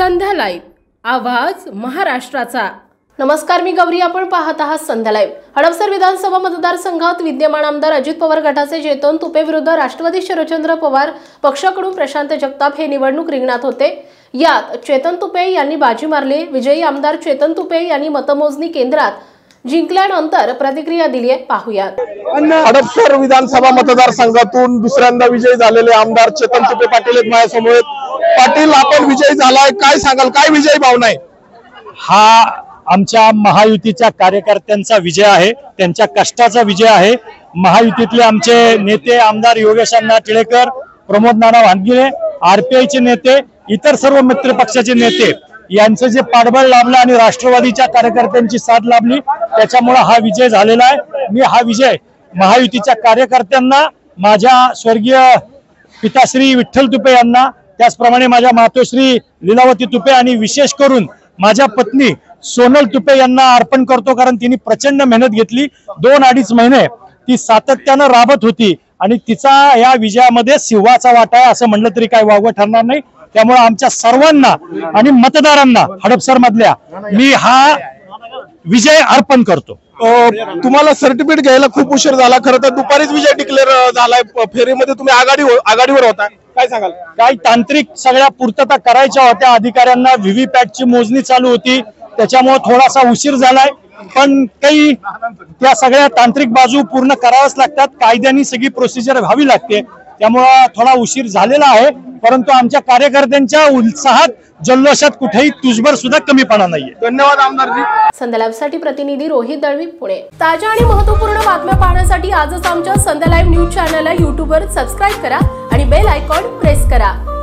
संध्या live, आवाज महाराष्ट्राचा। नमस्कार, मी गौरी, आपण पाहत आहात संध्या लाईव्ह। हडपसर विधानसभा मतदारसंघात विद्यमान आमदार अजित पवार गटाचे चेतन तुपे विरुद्ध राष्ट्रवादी शरदचंद्र पवार पक्षाकडून प्रशांत जगताप हे निवडणूक रिंगणात होते। यात चेतन तुपे यांनी बाजी मारली। विजयी आमदार चेतन तुपे यांनी मतमोजणी केंद्रात जिंकल्यानंतर प्रतिक्रिया दिली आहे, पाहूयात। हडपसर विधानसभा मतदारसंघातून दुसऱ्यांदा विजयी झालेले आमदार चेतन तुपे पाटील आहेत माझ्यासमोर। पाटील, आपण विजयी झालाय, काय सांगाल, काय विजयी भावना आहे? हा आमच्या महायुतीच्या कार्यकर्त्यांचा विजय आहे, त्यांच्या कष्टाचा विजय आहे। महायुतीतले आमचे नेते आमदार योगेश अण्णा टिळेकर, प्रमोद नाना भानगिरे, आरपीआयचे नेते, इतर सर्व मित्र पक्षाचे नेते यांचं जे पाठबळ लाभलं आणि राष्ट्रवादीच्या कार्यकर्त्यांची साथ लाभली, त्याच्यामुळे हा विजय झालेला आहे। मी हा विजय महायुतीच्या कार्यकर्त्यांना, माझ्या स्वर्गीय पिताश्री विठ्ठल तुपे यांना, त्याचप्रमाणे माझ्या मातोश्री लीलावती तुपे आणि विशेष करून माझ्या पत्नी सोनल तुपे यांना अर्पण करतो, कारण तिने प्रचंड मेहनत घेतली। 2-2.5 महिने ती सातत्यानं राबत होती आणि तिचा या विजयामध्ये सिंहाचा वाटा आहे असं म्हणलं तरी काय वावगं ठरणार नाही। त्यामुळे आमच्या सर्वांना आणि मतदारांना हडपसर मधल्या मी हा विजय अर्पण करतो। तुम्हाला सर्टिफिकेट घ्यायला खूप उशीर झाला, खरं तर दुपारीच विजय डिक्लेअर झालाय। फेरीमध्ये तुम्ही आघाडीवर होता, काय सांगाल? काही तांत्रिक सगळ्या पूर्तता करायच्या होत्या, अधिकाऱ्यांना व्हीव्हीपॅटची मोजणी चालू होती, त्याच्यामुळे थोडासा उशीर झालाय। पण काही त्या सगळ्या तांत्रिक बाजू पूर्ण कराव्याच लागतात, कायद्याने सगळी प्रोसिजर व्हावी लागते, त्यामुळे थोडा उशीर झालेला आहे। परंतु आमच्या कार्यकर्त्यांच्या उत्साहात, जल्लोषात कुठेही तुझभर सुद्धा कमीपणा नाहीये। धन्यवाद आमदारजी। संध्या लाईव्हसाठी प्रतिनिधी रोहित दळवी, पुणे। ताज्या आणि महत्त्वपूर्ण बातम्या पाहण्यासाठी आजच आमच्या संध्या लाईव्ह न्यूज चॅनलला YouTube वर सबस्क्राईब करा आणि बेल आयकॉन प्रेस करा।